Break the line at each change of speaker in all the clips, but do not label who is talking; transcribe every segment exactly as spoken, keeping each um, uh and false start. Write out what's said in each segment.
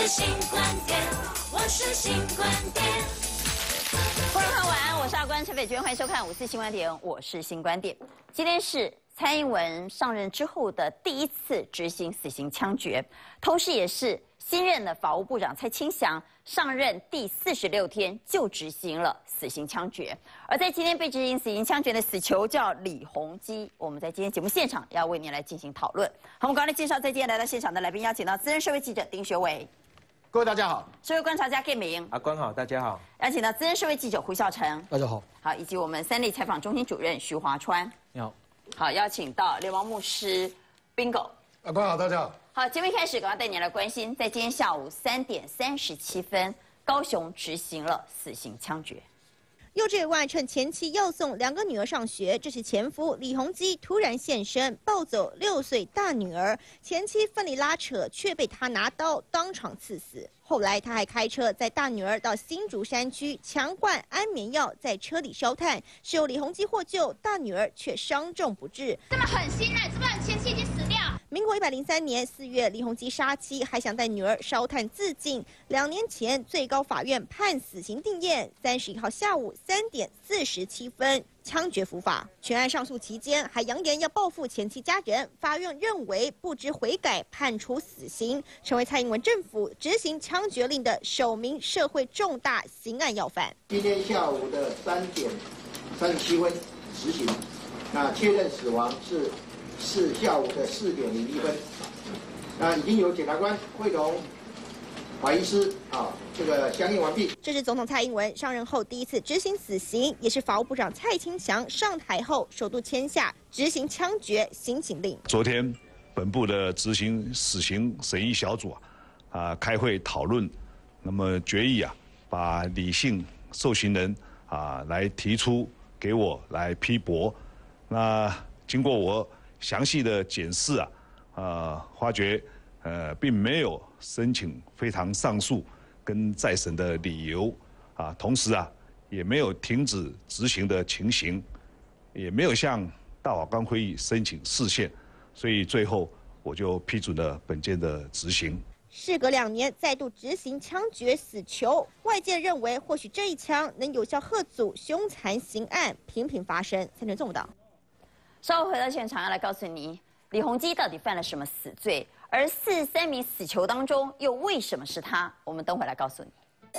是新观点，我是新观点。观众朋友晚安，我是阿关陈斐娟，欢迎收看五四新观点，我是新观点。今天是蔡英文上任之后的第一次执行死刑枪决，同时也是新任的法务部长蔡清祥上任第四十六天就执行了死刑枪决。而在今天被执行死刑枪决的死囚叫李宏基，我们在今天节目现场要为您来进行讨论。好，我们刚才介绍在今天来到现场的来宾，邀请到资深社会记者丁学伟，
各位大家好，
社会观察家 K 明，
阿关好，大家好，
邀请到资深社会记者胡孝成，
大家好，
好，以及我们三立采访中心主任徐华川，
你好，
好，邀请到流亡牧师 Bingo，
阿关好，大家好。
好，节目一开始，赶快带你来关心，在今天下午三点三十七分，高雄执行了死刑枪决。
幼稚园外趁前妻要送两个女儿上学，这时前夫李宏基突然现身，抱走六岁大女儿，前妻奋力拉扯，却被他拿刀当场刺死。后来他还开车载大女儿到新竹山区强灌安眠药，在车里烧炭，是由李宏基获救，大女儿却伤重不治。
这么狠心啊！你知不知道你前妻已经死掉？
民国一百零三年四月，李宏基杀妻，还想带女儿烧炭自尽。两年前，最高法院判死刑定谳。三十一号下午三点四十七分，枪决伏法。全案上诉期间，还扬言要报复前妻家人。法院认为不知悔改，判处死刑，成为蔡英文政府执行枪决令的首名社会重大刑案要犯。
今天下午的三点三十七分执行，那确认死亡是。是下午的四点零一分，那已经有检察官会同法医师啊，这个相应完毕。
这是总统蔡英文上任后第一次执行死刑，也是法务部长蔡清祥上台后首度签下执行枪决行刑令。
昨天，本部的执行死刑审议小组啊，啊开会讨论，那么决议啊，把李姓受刑人啊来提出给我来批驳。那经过我详细的检视啊，呃，发觉呃并没有申请非常上诉跟再审的理由啊，同时啊也没有停止执行的情形，也没有向大法官会议申请释宪，所以最后我就批准了本件的执行。
事隔两年再度执行枪决死囚，外界认为或许这一枪能有效吓阻凶残刑案频频发生。三点钟到。
稍后回到现场，要来告诉你李宏基到底犯了什么死罪，而四十三名死囚当中又为什么是他？我们等会来告诉你。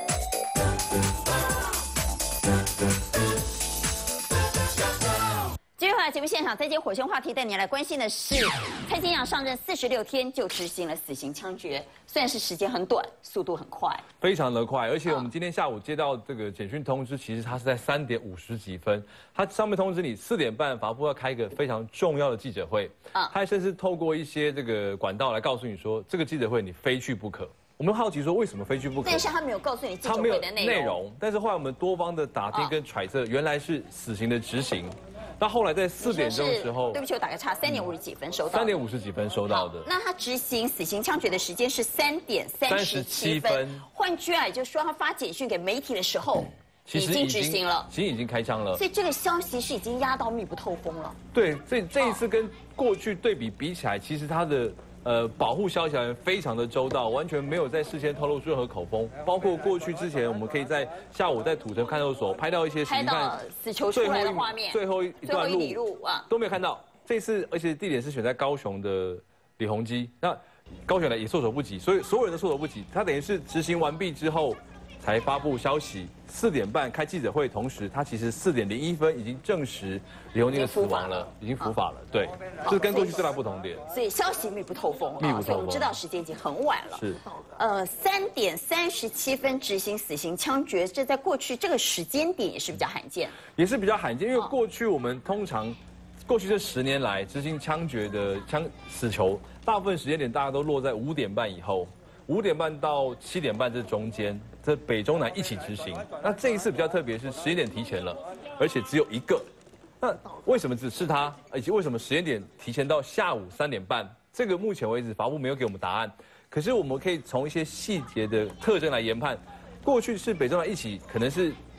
继续回来节目现场，在今天火星话题带你来关心的是，蔡清祥上任四十六天就执行了死刑枪决，虽然是时间很短，速度很快，
非常的快。而且我们今天下午接到这个简讯通知，其实它是在三点五十几分，它上面通知你四点半法务部要开一个非常重要的记者会，啊，它甚至透过一些这个管道来告诉你说，这个记者会你非去不可。我们好奇说为什么非去不可？
但是他没有告诉你记者会的内容。
内容，但是后来我们多方的打听跟揣测，原来是死刑的执行。那后来在四点钟的时候，
对不起，我打个岔，三点五十几分收到。
三点五十几分收到的。
那他执行死刑枪决的时间是三点三十七分。换句话也就是说，他发简讯给媒体的时候，已经执行了，
其实已经开枪了。
所以这个消息是已经压到密不透风了。
对，这这一次跟过去对比比起来，其实他的。呃，保护消息来源非常的周到，完全没有在事先透露任何口风。包括过去之前，我们可以在下午在土城看守所拍到一些
拍到死囚出来的画面，
最后一段路
路啊
都没有看到。这次而且地点是选在高雄的李宏基，那高雄呢也措手不及，所以所有人都措手不及。他等于是执行完毕之后才发布消息，四点半开记者会，同时他其实四点零一分已经证实李宏基的死亡了，已经伏法了。对，这是跟过去最大不同点。
所以消息密不透风，
密不透风，
所以我们知道时间已经很晚了。
是，
呃，三点三十七分执行死刑枪决，这在过去这个时间点也是比较罕见，
也是比较罕见，因为过去我们通常。过去这十年来执行枪决的枪死囚，大部分时间点大家都落在五点半以后，五点半到七点半这中间，这北中南一起执行。那这一次比较特别是时间点提前了，而且只有一个。那为什么只是他？以及为什么时间点提前到下午三点半？这个目前为止法务没有给我们答案。可是我们可以从一些细节的特征来研判，过去是北中南一起，可能是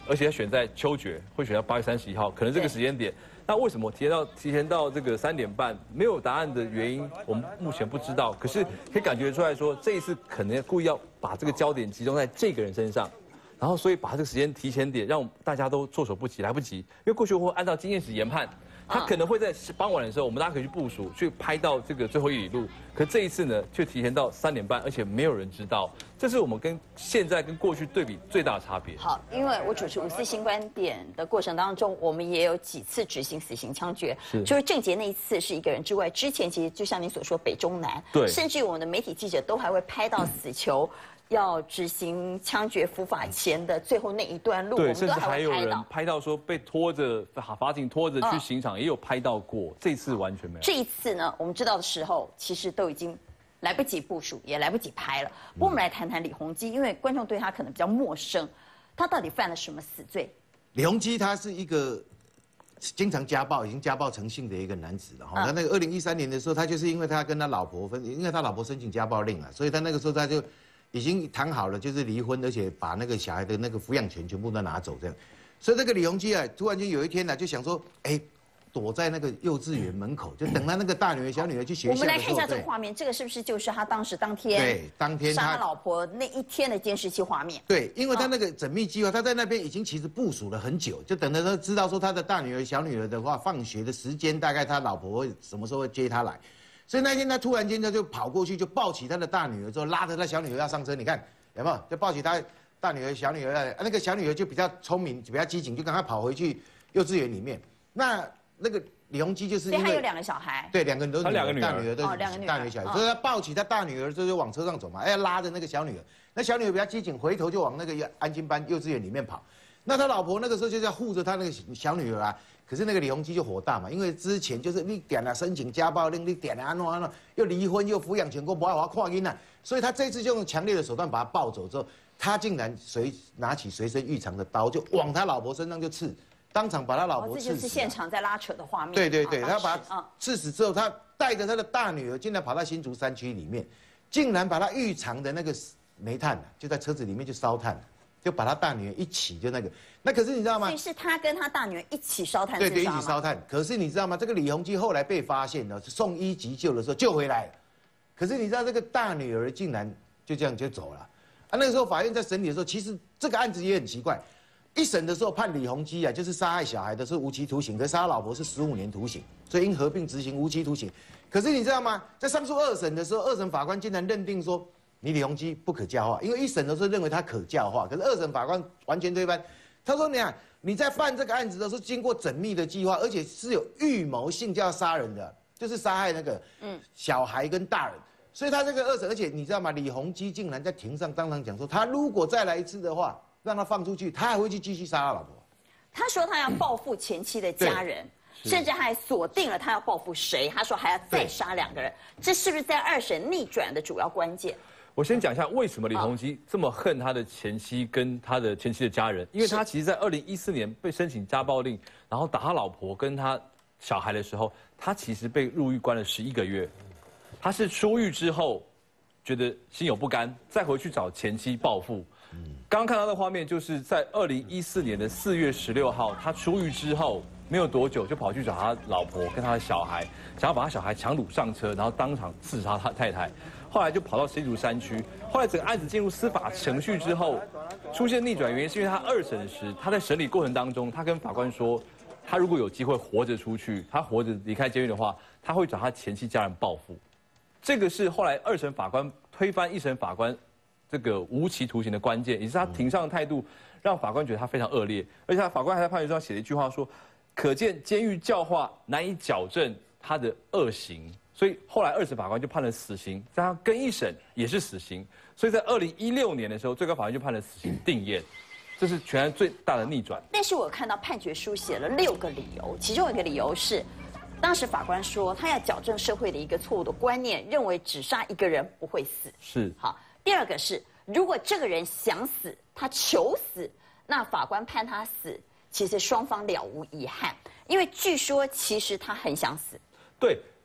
而且要选在秋决，会选到八月三十一号，可能这个时间点。那为什么提前到提前到这个三点半？没有答案的原因，我们目前不知道。可是可以感觉出来说，这一次可能故意要把这个焦点集中在这个人身上，然后所以把这个时间提前点，让大家都措手不及，来不及。因为过去会按照经验值研判。他可能会在傍晚的时候，我们大家可以去部署，去拍到这个最后一里路。可这一次呢，却提前到三点半，而且没有人知道。这是我们跟现在跟过去对比最大的差别。
好，因为我主持五四新观点的过程当中，我们也有几次执行死刑枪决。
是。
就是郑捷那一次是一个人之外，之前其实就像你所说，北中南，
对，
甚至于我们的媒体记者都还会拍到死囚。要执行枪决伏法前的最后那一段路，
对，甚至还有人拍到说被拖着法法警拖着去刑场，嗯、也有拍到过。这次完全没有。
这一次呢，我们知道的时候，其实都已经来不及部署，也来不及拍了。不过我们来谈谈李鸿基，因为观众对他可能比较陌生，他到底犯了什么死罪？
李鸿基他是一个经常家暴，已经家暴成性的一个男子了哈。他、嗯、那个二零一三年的时候，他就是因为他跟他老婆分，因为他老婆申请家暴令啊，所以他那个时候他就。已经谈好了，就是离婚，而且把那个小孩的那个抚养权全部都拿走，这样。所以这个李鸿基啊，突然间有一天呢、啊，就想说，哎，躲在那个幼稚园门口，就等他那个大女儿、小女儿去学校的时候。
我们来看一下这个画面，这个是不是就是他当时当天
对当天
杀他老婆那一天的监视器画面？
对，因为他那个缜密计划，他在那边已经其实部署了很久，就等着他知道说他的大女儿、小女儿的话，放学的时间大概他老婆会什么时候会接他来。所以那天他突然间他就跑过去，就抱起他的大女儿，之后拉着他小女儿要上车，你看。有没有？就抱起他大女儿、小女儿，啊，那个小女儿就比较聪明，比较机警，就赶快跑回去幼稚园里面。那那个李鸿基就是因为
他有两个小孩，
对，两个人都是
两个女儿，
大女儿都是大女儿小孩，所以他抱起他大女儿，就往车上走嘛，哎，拉着那个小女儿。那小女儿比较机警，回头就往那个安亲班幼稚园里面跑。那他老婆那个时候就是要护着他那个小女儿啊。可是那个李鸿基就火大嘛，因为之前就是你点了申请家暴令，你点了安诺安诺，又离婚又抚养权，我不爱我跨音啊，所以他这次就用强烈的手段把他抱走之后，他竟然随拿起随身预藏的刀，就往他老婆身上就刺，当场把他老婆刺死。
哦，这就是现场在拉扯的画面。
对对对，他把他刺死之后，他带着他的大女儿，竟然跑到新竹山区里面，竟然把他预藏的那个煤炭就在车子里面就烧炭。就把他大女儿一起就那个，那可是你知道吗？
所以是他跟他大女儿一起烧炭自杀吗？
对对，一起烧炭。可是你知道吗？这个李鸿基后来被发现了，送医急救的时候救回来了。可是你知道这个大女儿竟然就这样就走了。啊，那个时候法院在审理的时候，其实这个案子也很奇怪。一审的时候判李鸿基啊，就是杀害小孩的是无期徒刑，可是杀老婆是十五年徒刑，所以因合并执行无期徒刑。可是你知道吗？在上诉二审的时候，二审法官竟然认定说。你李鸿基不可教化，因为一审的时候认为他可教化，可是二审法官完全推翻。他说：“你看你在犯这个案子的时候，经过缜密的计划，而且是有预谋性就要杀人的，就是杀害那个嗯小孩跟大人。所以他这个二审，而且你知道吗？李鸿基竟然在庭上当场讲说，他如果再来一次的话，让他放出去，他还会去继续杀他老婆。
他说他要报复前妻的家人。”甚至还锁定了他要报复谁，他说还要再杀两个人，这是不是在二审逆转的主要关键？
我先讲一下为什么李鸿基这么恨他的前妻跟他的前妻的家人，因为他其实，在二零一四年被申请家暴令，然后打他老婆跟他小孩的时候，他其实被入狱关了十一个月。他是出狱之后，觉得心有不甘，再回去找前妻报复。刚刚看到的画面，就是在二零一四年的四月十六号，他出狱之后没有多久，就跑去找他老婆跟他的小孩，想要把他小孩强掳上车，然后当场刺杀他太太。后来就跑到新竹山区，后来整个案子进入司法程序之后，出现逆转原因是因为他二审时，他在审理过程当中，他跟法官说，他如果有机会活着出去，他活着离开监狱的话，他会找他前妻家人报复。这个是后来二审法官推翻一审法官这个无期徒刑的关键，也是他庭上的态度让法官觉得他非常恶劣，而且他法官还在判决书上写了一句话说，可见监狱教化难以矫正他的恶行。所以后来二审法官就判了死刑，加上跟一审也是死刑，所以在二零一六年的时候，最高法院就判了死刑定谳，这是全案最大的逆转。
但是我看到判决书写了六个理由，其中一个理由是，当时法官说他要矫正社会的一个错误的观念，认为只杀一个人不会死。
是。
好，第二个是，如果这个人想死，他求死，那法官判他死，其实双方了无遗憾，因为据说其实他很想死。
对。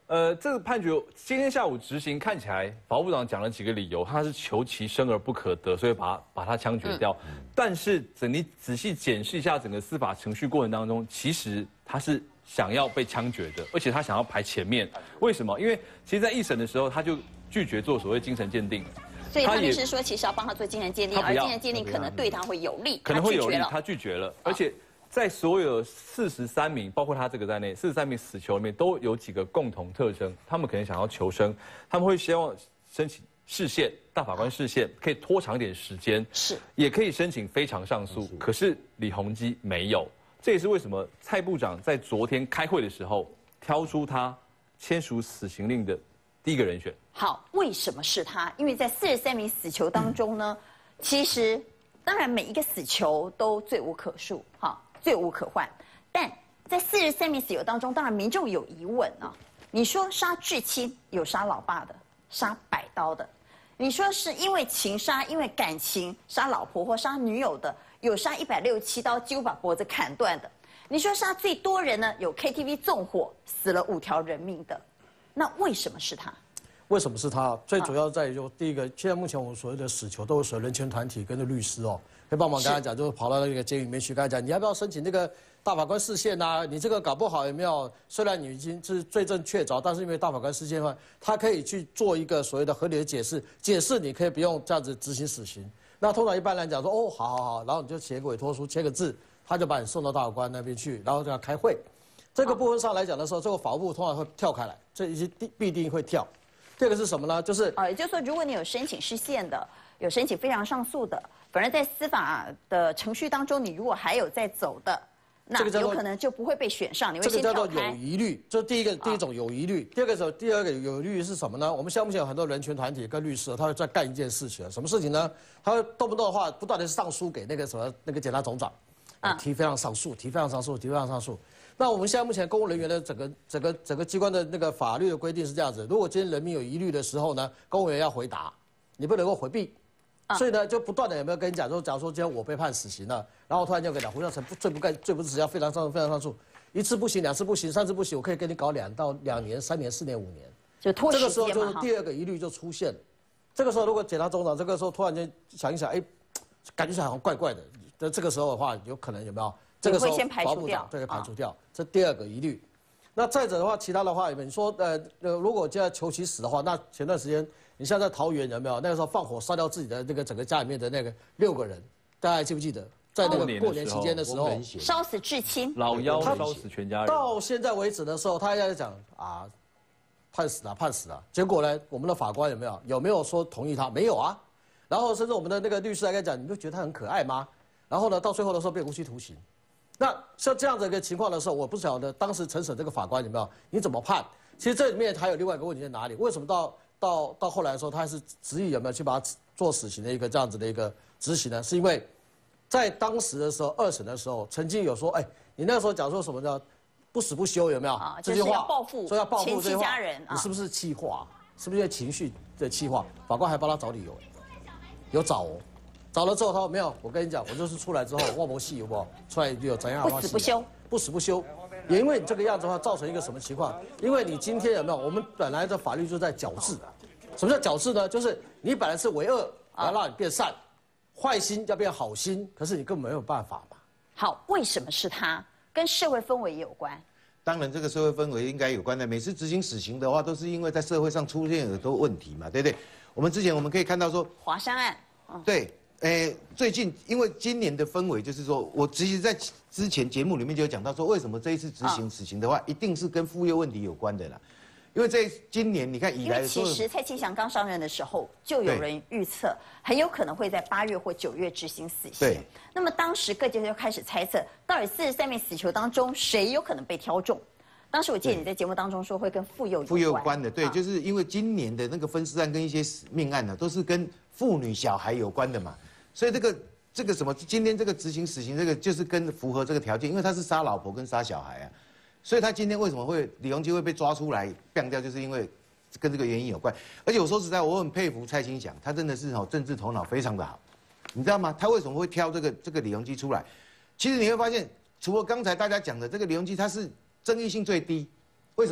呃，这个判决今天下午执行，看起来法务部长讲了几个理由，他是求其生而不可得，所以把把他枪决掉。嗯、但是，等你仔细检视一下整个司法程序过程当中，其实他是想要被枪决的，而且他想要排前面。为什么？因为其实，在一审的时候，他就拒绝做所谓精神鉴定。
所以他律师说，其实要帮他做精神鉴定，而精神鉴定可能对他会有利，
可能会有利，他拒绝了，而且。在所有四十三名，包括他这个在内，四十三名死囚里面都有几个共同特征，他们可能想要求生，他们会希望申请释宪，大法官释宪可以拖长一点时间，
是，
也可以申请非常上诉。可是李鸿基没有，这也是为什么蔡部长在昨天开会的时候挑出他签署死刑令的第一个人选。
好，为什么是他？因为在四十三名死囚当中呢，嗯、其实当然每一个死囚都罪无可恕，哈。罪无可患，但在四十三名死囚当中，当然民众有疑问啊。你说杀至亲有杀老爸的，杀百刀的；你说是因为情杀、因为感情杀老婆或杀女友的，有杀一百六十七刀，几乎把脖子砍断的。你说杀最多人呢，有 K T V 纵火死了五条人命的，那为什么是他？
为什么是他？最主要在于就第一个，现在目前我们所谓的死囚都是属于人权团体跟着律师哦。会帮忙跟他讲，就是跑到那个监狱里面去跟他讲，你要不要申请那个大法官释宪啊？你这个搞不好有没有？虽然你已经是罪证确凿，但是因为大法官释宪的话，他可以去做一个所谓的合理的解释，解释你可以不用这样子执行死刑。那通常一般来讲说，哦，好好好，然后你就写个委托书，签个字，他就把你送到大法官那边去，然后就要开会。这个部分上来讲的时候，这个法务部通常会跳开来，这一些必定会跳。第二个是什么呢？就是
啊，也就是说，如果你有申请释宪的，有申请非常上诉的。反正在司法的程序当中，你如果还有在走的，那有可能就不会被选上，你会先跳开。
这个叫做有疑虑，这是第一个第一种有疑虑。第二个是第二个有疑虑是什么呢？我们项目前有很多人权团体跟律师，他会在干一件事情，什么事情呢？他会动不动的话，不断的上书给那个什么那个检察总长，提非常上诉，提非常上诉，提非常上诉。那我们现在目前公务人员的整个整个整个机关的那个法律的规定是这样子：如果今天人民有疑虑的时候呢，公务员要回答，你不能够回避。所以呢，就不断的有没有跟你讲说，假如说今天我被判死刑了，然后突然间跟你讲，胡孝成不罪不该罪不至死，要非常上诉，非常上诉，一次不行，两次不行，三次不行，我可以给你搞两到两年、三年、四年、五年，
就拖时间嘛。
这个时候就是第二个疑虑就出现了。这个时候如果检察总长这个时候突然间想一想，哎，感觉好像怪怪的，那这个时候的话，有可能有没有？这个时候法务部长就会排除掉，这第二个疑虑。那再者的话，其他的话，你说呃呃，如果现在求其死的话，那前段时间。你像在桃园有没有？那个时候放火烧掉自己的那个整个家里面的那个六个人，大家还记不记得？在那个过年期间的时候，
烧死至亲，
老幺烧死全家人。
到现在为止的时候，他在讲啊，判死了，判死了。结果呢，我们的法官有没有有没有说同意他？没有啊。然后甚至我们的那个律师还跟他讲，你不觉得他很可爱吗？然后呢，到最后的时候被无期徒刑。那像这样的一个情况的时候，我不晓得当时陈审这个法官有没有你怎么判？其实这里面还有另外一个问题在哪里？为什么到？到到后来的时候，他还是执意有没有去把他做死刑的一个这样子的一个执行呢？是因为在当时的时候，二审的时候，曾经有说，哎，你那时候讲说什么叫不死不休，有没有？
啊，
这句话
报复，
说要报复这句话，
你
是不是气话？是不是因为情绪的气话？法官还帮他找理由，有找哦，找了之后他说没有，我跟你讲，我就是出来之后万不戏有不？出来就有怎样的话？
不死不休，
不死不休。也因为你这个样子的话，造成一个什么情况？因为你今天有没有？我们本来的法律就在矫治。什么叫矫治呢？就是你本来是为恶，我要让你变善，坏心要变好心，可是你根本没有办法嘛。
好，为什么是他？跟社会氛围也有关。
当然，这个社会氛围应该有关的。每次执行死刑的话，都是因为在社会上出现很多问题嘛，对不对？我们之前我们可以看到说，
华山案，
嗯、对，诶，最近因为今年的氛围就是说，我其实在之前节目里面就有讲到说，为什么这一次执行死刑的话，一定是跟妇幼问题有关的啦。因为在今年，你看以来，
其实蔡清祥刚上任的时候，就有人预测很有可能会在八月或九月执行死刑。
对。
那么当时各界就开始猜测，到底四十三名死囚当中谁有可能被挑中？当时我记得你在节目当中说会跟妇幼有关。
妇幼有关的，对，就是因为今年的那个分尸案跟一些命案呢，都是跟妇女小孩有关的嘛，所以这个这个什么，今天这个执行死刑这个就是跟符合这个条件，因为他是杀老婆跟杀小孩啊。所以他今天为什么会李鸿基会被抓出来毙掉，就是因为跟这个原因有关。而且我说实在，我很佩服蔡清祥，他真的是哦政治头脑非常的好，你知道吗？他为什么会挑这个这个李鸿基出来？其实你会发现，除了刚才大家讲的这个李鸿基，他是争议性最低。为什么？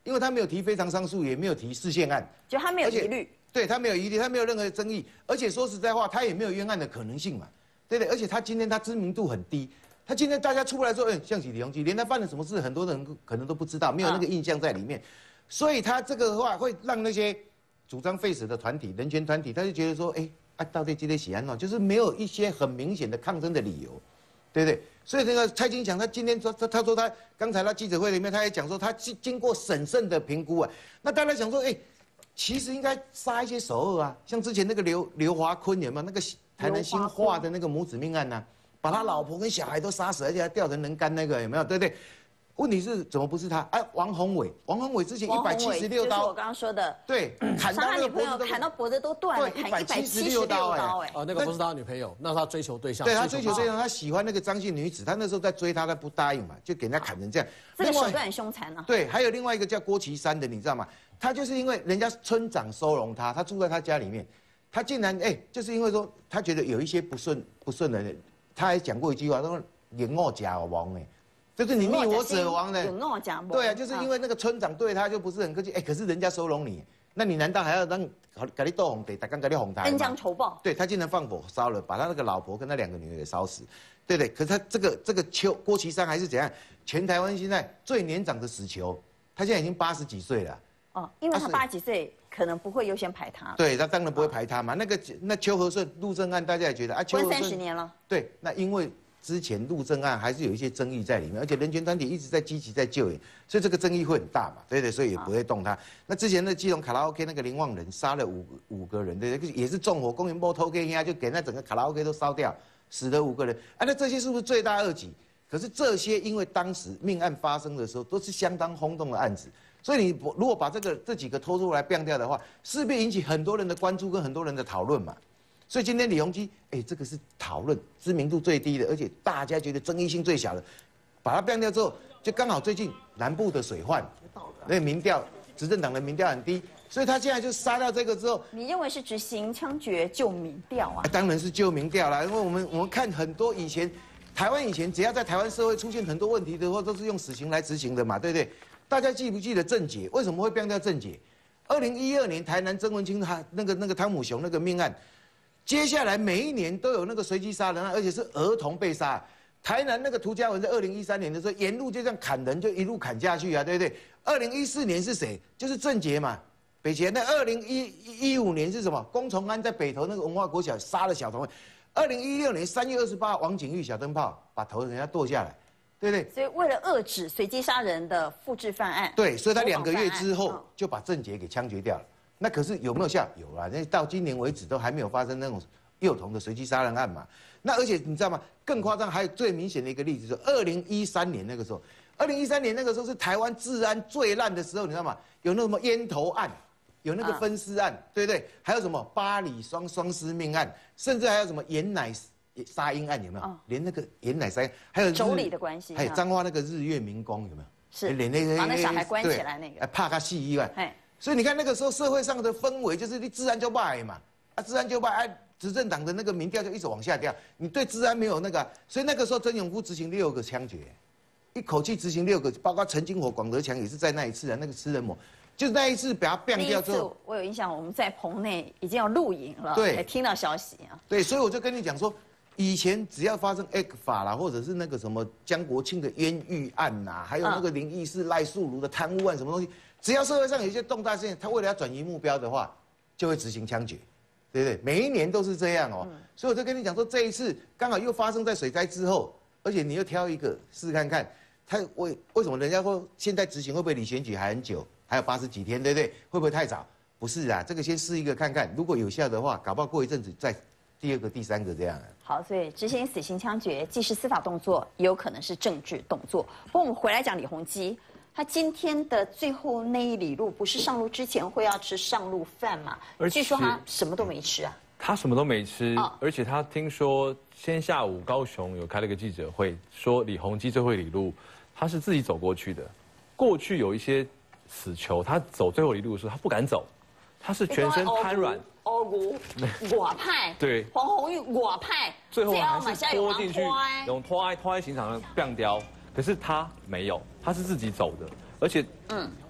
因为他没有提非常上诉，也没有提释宪案，
就他没有疑虑，
对他没有疑虑，他没有任何争议，而且说实在话，他也没有冤案的可能性嘛，对不对？而且他今天他知名度很低，他今天大家出来说，哎，像起李鸿基，连他犯了什么事，很多人可能都不知道，没有那个印象在里面，所以他这个的话会让那些主张废死的团体、人权团体，他就觉得说，哎，啊，到底今天喜安哦，就是没有一些很明显的抗争的理由，对不对？所以那个蔡金强，他今天说他他说他刚才他记者会里面，他也讲说，他经经过审慎的评估啊，那大家想说，哎，其实应该杀一些首恶啊，像之前那个刘刘华坤有没有那个台南新化的那个母子命案呢、啊？把他老婆跟小孩都杀死，而且还吊成人干那个有没有？对不对？问题是怎么不是他？哎，王宏伟，王宏伟之前一百七十六刀，
就是我刚刚说的，
对，砍到那个脖子，
砍到脖子都断了，
对，一百七十六刀，哎，
哦，那个不是他女朋友，那是他追求对象。
对他追求对象，他喜欢那个张姓女子，他那时候在追她，他不答应嘛，就给人家砍成这样。
这个手段很凶残啊。
对，还有另外一个叫郭岐山的，你知道吗？他就是因为人家村长收容他，他住在他家里面，他竟然哎，就是因为说他觉得有一些不顺不顺的人。他还讲过一句话，他说“引我假亡”哎，就是你逆我者亡的。
引我假亡。
对啊，就是因为那个村长对他就不是很客气，哎，可是人家收容你，那你难道还要让给你斗红得，打刚给你红台？
恩将仇报。
对他竟然放火烧了，把他那个老婆跟他两个女儿给烧死，对不对？可是他这个这个邱郭岐山还是怎样？全台湾现在最年长的死囚，他现在已经八十几岁了。
哦，因为他八十几岁，可能不会优先排他。
对，他当然不会排他嘛。那个那邱和顺陆政案，大家也觉得啊，邱和顺
三十年了。
对，那因为之前陆政案还是有一些争议在里面，而且人权团体一直在积极在救援，所以这个争议会很大嘛，对对，所以也不会动他。那之前的基隆卡拉 OK 那个林旺人杀了五五个人，对对，也是纵火，公园波偷 K 呀，就给那整个卡拉 OK 都烧掉，死了五个人。啊，那这些是不是罪大恶极？可是这些因为当时命案发生的时候都是相当轰动的案子。所以你如果把这个这几个拖出来变掉的话，势必引起很多人的关注跟很多人的讨论嘛。所以今天李鸿基，哎，这个是讨论知名度最低的，而且大家觉得争议性最小的，把它变掉之后，就刚好最近南部的水患，那民调执政党的民调很低，所以他现在就杀掉这个之后，
你认为是执行枪决救民调啊？
当然是救民调啦，因为我们我们看很多以前台湾以前只要在台湾社会出现很多问题的话，都是用死刑来执行的嘛，对不对？大家记不记得郑捷？为什么会变掉郑捷？二零一二年台南曾文清他那个那个汤姆熊那个命案，接下来每一年都有那个随机杀人案，而且是儿童被杀。台南那个涂家文在二零一三年的时候，沿路就这样砍人，就一路砍下去啊，对不对？二零一四年是谁？就是郑捷嘛，北捷。那二零一一五年是什么？龚崇安在北投那个文化国小杀了小童。二零一六年三月二十八，王景玉小灯泡把头人家剁下来。对不对？
所以为了遏制随机杀人的复制犯案，
对，所以他两个月之后就把郑捷给枪决掉了。那可是有没有效？有啊，那到今年为止都还没有发生那种幼童的随机杀人案嘛。那而且你知道吗？更夸张，还有最明显的一个例子，就是二零一三年那个时候，二零一三年那个时候是台湾治安最烂的时候，你知道吗？有那什么烟头案，有那个分尸案，嗯、对不对？还有什么巴黎双双尸命案，甚至还有什么盐奶杀婴案有没有？哦、连那个盐奶杀，还有
妯娌的关系，
还有彰化那个日月民工有没有？
是，连那个把那小孩关起来那个，
怕他戏意外。所以你看那个时候社会上的氛围就是你治安就败嘛，啊治安就败，啊执政党的那个民调就一直往下掉，你对治安没有那个，所以那个时候曾永夫执行六个枪决，一口气执行六个，包括陈金火、广德强也是在那一次啊，那个吃人魔。就是那一次把它变掉之后，
我有印象，我们在棚内已经要录影了，
对，
听到消息啊。
对，所以我就跟你讲说，以前只要发生 A 法啦，或者是那个什么江国庆的冤狱案呐，还有那个林义士、赖素如的贪污案，什么东西，只要社会上有一些重大事件，他为了要转移目标的话，就会执行枪决，对不对？每一年都是这样哦。嗯、所以我就跟你讲说，这一次刚好又发生在水灾之后，而且你又挑一个试试看看，他为为什么人家说现在执行会不会离选举还很久？还有八十几天，对不对？会不会太早？不是啊，这个先试一个看看，如果有效的话，搞不好过一阵子再第二个、第三个这样啊。
好，所以执行死刑枪决既是司法动作，也有可能是政治动作。不过我们回来讲李鸿基，他今天的最后那一里路，不是上路之前会要吃上路饭嘛？据说他什么都没吃啊。
他什么都没吃，哦、而且他听说，先下午高雄有开了个记者会，说李鸿基最后一里路，他是自己走过去的。过去有一些死囚，他走最后一路的时候，他不敢走，他是全身瘫软。
欧古我派
对
黄红玉我派，
最后还是拖进去，用拖拖在刑场上变掉。可是他没有，他是自己走的，而且嗯，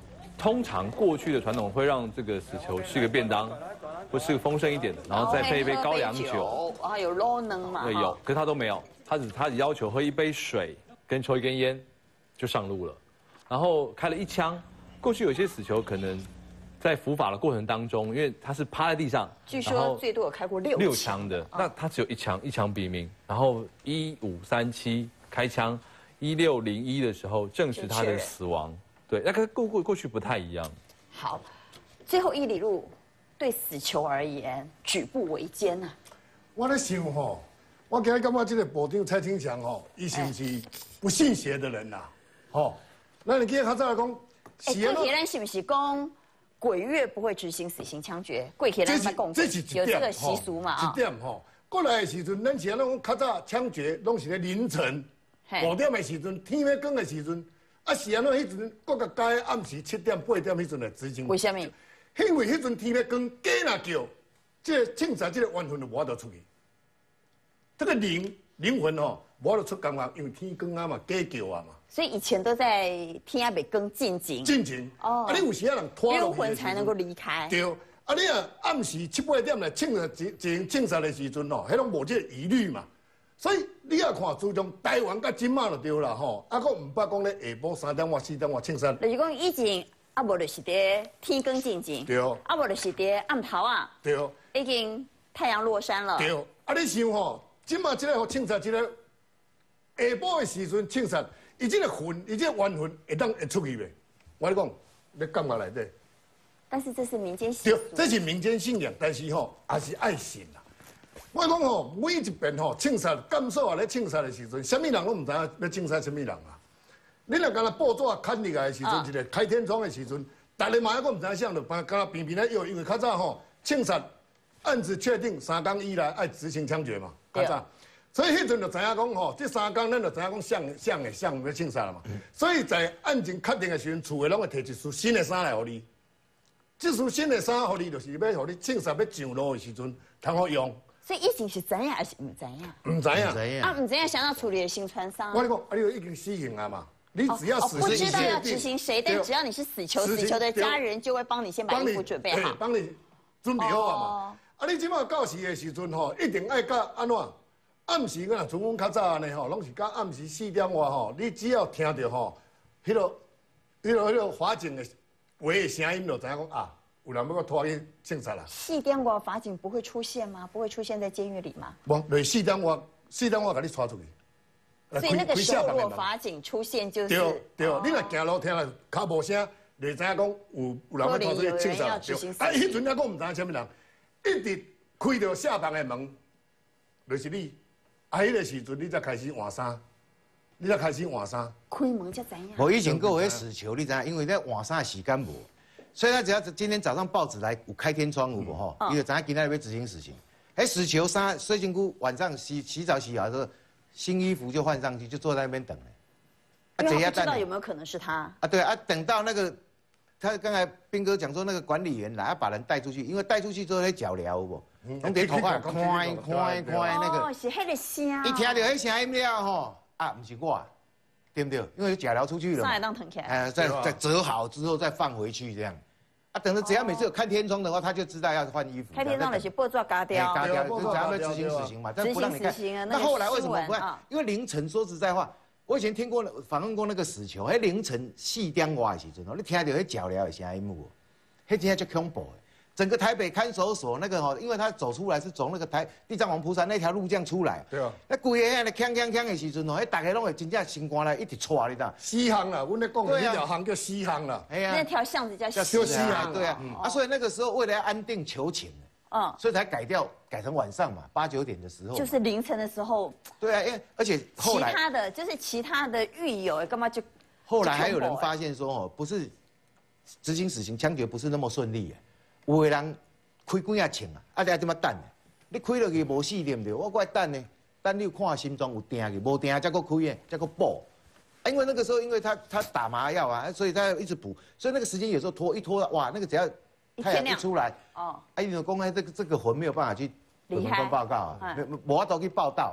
通常过去的传统会让这个死囚吃个便当，或吃个丰盛一点的，然后再配一杯高粱酒，
然后有肉能嘛？
对，有，可是他都没有，他只他只要求喝一杯水跟抽一根烟，就上路了，然后开了一枪。过去有些死囚可能在伏法的过程当中，因为他是趴在地上，
据说最多有开过六
六枪的，那他只有一枪，一枪毙命。然后一五三七开枪，一六零一的时候证实他的死亡。对，那跟过过过去不太一样。
好，最后一里路对死囚而言举步维艰呐、啊。
我在想吼，我今日感觉这个部长蔡清祥吼，伊是不是不信邪的人呐、啊？吼，那你今日较早来讲，
哎，贵铁咱是不是讲鬼月不会执行死刑枪决？贵铁咱在讲，
这是
有这个习俗嘛啊？
一点吼，过来的时阵，咱是拢较早枪决拢是咧凌晨五点的时阵，天要光的时阵。啊是安怎？迄阵国家改暗时七点八点迄阵来执行。
为什么？
因为迄阵天要光，鸡若叫，这个警察这个冤魂就无法度出去。这个灵灵魂哦，无法度出监狱，因为天光啊嘛，鸡叫啊嘛。
所以以前都在天还未光进行。
进行。哦。啊，你有时啊人拖
冤魂才能够离开。
对。啊，你啊暗时七八点来庆啊执执行警察的时阵哦，迄拢无这个疑虑嘛。所以你也看，自从台湾到今嘛就对啦吼，啊，佫唔捌讲咧下晡三点或四点或庆山。
就是讲以前啊，无就是伫天光进前，
对，
啊无就是伫暗头啊，
对，
已经太阳落山了，
对。啊，你想吼，今嘛即个吼庆山即个下晡的时阵庆山，伊即个魂，伊即个冤魂会当会出去袂？我跟你讲，你感觉内底。
但是这是民间习俗。
对，这是民间信仰，但是吼也是爱信啦。我讲吼，每一遍吼庆杀甘肃啊咧庆杀的时阵，什么人都唔知影要庆杀什么人啊。你若敢若报纸砍入来的时阵，一个开天窗的时阵，大家嘛还讲唔知影啥，就把敢若平平咧摇，因为较早吼庆杀案子确定三天以来爱执行枪决嘛，较早，所以迄阵就知影讲吼，这三天咱就知影讲像像的像要庆杀了嘛。所以在案情确定的时阵，厝的拢会摕一束新的衫来互你，这束新的衫互你，就是要互你庆杀要上路的时阵，通好用。所以
以前是知影还是唔知影？
唔知影，
啊，唔知影想要处理的新船商。
我跟你讲，啊，你已经死刑啊嘛，你只要死刑
不知道要执行谁，但只要你是死囚，死囚的家人就会帮你先把衣服准备好，
帮你准备好啊嘛。啊，你即马到时的时阵吼，一定爱到安怎？暗时我若像阮较早安尼吼，拢是到暗时四点外吼，你只要听到吼，迄个、迄个、迄个法警的话的声音，就知影讲啊。有人要我拖去警察啦。
四点外法警不会出现吗？不会出现在监狱里吗？
不，对，四点外，四点外把你抓出去。
所以那个时候，如果法警出现，就是
对对，你若行路听了脚无声，就知影讲有有人要拖出去警察。对，啊，迄阵还讲唔知影什么人，一直开着下房的门，就是你。啊，迄个时阵你才开始换衫，你才开始换衫。
开门才知影。
我以前各位死囚，你知影，因为咧换衫时间无。所以他只要今天早上报纸来有开天窗有无吼，伊就知影今天要执行死刑。哎，死囚衫睡进屋，晚上洗洗澡洗好之后，新衣服就换上去，就坐在那边等了。
啊，因为他不知道有没有可能是他。
啊，对啊，等到那个，他刚才斌哥讲说那个管理员来要把人带出去，因为带出去之后在脚镣有无，拢得头发快快快那个。
哦，是迄个声。
一听到迄声音了吼，啊，不是我。对不对？因为假疗出去了，
上来当腾起来，
哎，再再折好之后再放回去这样，啊，等着只要每次有看天窗的话，他就知道要换衣服。
开天窗的是报纸嘎掉，
嘎掉，就只要执行死刑嘛，但不让你看。那后来为什么不看？因为凌晨说实在话，我以前听过访问过那个死囚，喺凌晨四点外的时阵，你听到迄脚镣的声音无？迄真係恐怖的。整个台北看守所那个哈，因为他走出来是从那个台地藏王菩萨那条路这样出来，
对啊。
那规个遐咧锵锵锵的时阵哦，迄大家拢会真正心肝来一直戳你知？
西巷啦，阮咧讲的那条巷叫西巷啦。
哎呀，那条巷子叫
叫
西
巷，
对啊。啊，所以那个时候为了要安定囚情，嗯，所以才改掉，改成晚上嘛，八九点的时候。
就是凌晨的时候。
对啊，因为而且后来
其他的就是其他的狱友干嘛就？
后来还有人发现说哦，不是执行死刑枪决不是那么顺利，有的人。开几啊枪啊，啊你还点么等？你开落去无死对不对？我怪等呢，等你有看心脏有定去，无定再搁开的，再搁补。啊，因为那个时候因为他他打麻药啊，所以他要一直补，所以那个时间有时候拖一拖，哇，那个只要太阳一出来，哦，啊，你就讲哎，这个这个魂没有办法去鬼门关报告啊，无法度去报道啊。